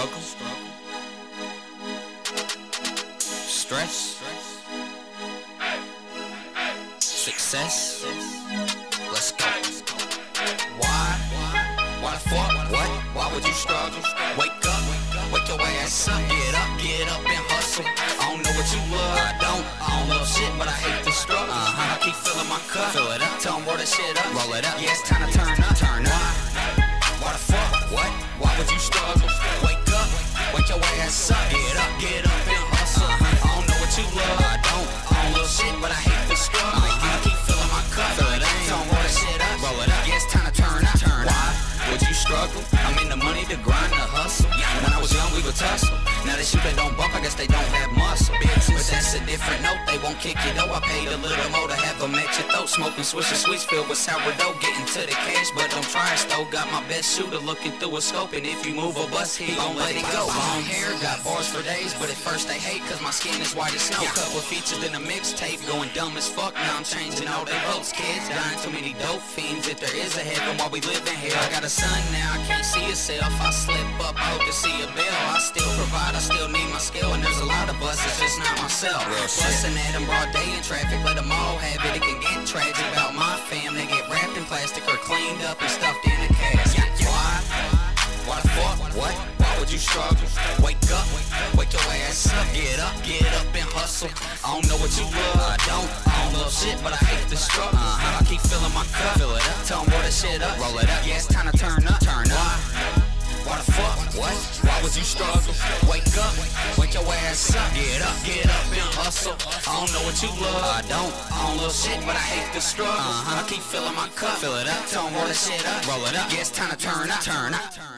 struggle, stress, success. Let's go. Why? Why the fuck? What? Why would you struggle? Wake up, wake your ass up. Get up and hustle. I don't know what you love. I don't love shit, but I hate the struggle. I keep filling my cup. Fill it up. Tell 'em roll that shit up. Roll it up. Yeah, it's time to turn up. Turn up. Why the fuck? What? Why would you struggle? Wake up, wake your ass up. Get up and hustle. I don't know what you love. I don't love shit, but I hate the struggle. I keep filling my cup. Fill it up. Tell 'em roll that shit up. Roll it up. Yeah, it's time to turn up. Turn up. Why would you struggle? I'm in the money to grind, the hustle. When I was young, we would tussle. Now they shoot, they don't bump, I guess they don't have muscle. But that's a different note, they won't kick you though. I paid a little more to have them at your throat. Smoking Swisher Sweets filled with sourdough. Getting to the cash, but don't try it though. Got my best shooter looking through a scope. And if you move a bus, he gon' let it go. Long hair, got bars for days, but at first they hate cause my skin is white as snow. Couple features in a mixtape, going dumb as fuck. Now I'm changing all they votes. Kids dying, too many dope fiends. If there is a heaven while we live in here. I got a son now, I can't see yourself. I slip up, I hope to see a bill. I still provide, I still need my skill. And there's a lot of us, it's just not myself. Bustin' at them broad day in traffic, let them all have it. It can get tragic about my fam. They get wrapped in plastic or cleaned up and stuffed in a casket. Why? Why the fuck? What? Why would you struggle? Wake up, wake your ass up. Get up and hustle. I don't know what you love. I don't love shit, but I hate the struggle. I keep filling my cup. Fill it up. Tell 'em roll that shit up. Roll it up. Yeah, it's time to turn up. Turn up. Why the fuck? What? Why would you struggle? Wake up, wake your ass up. Get up and hustle. I don't know what you love. I don't love shit, but I hate the struggle. I keep filling my cup. Fill it up. Tell 'em roll that shit up. Roll it up. Yeah, it's time to turn up. Turn up.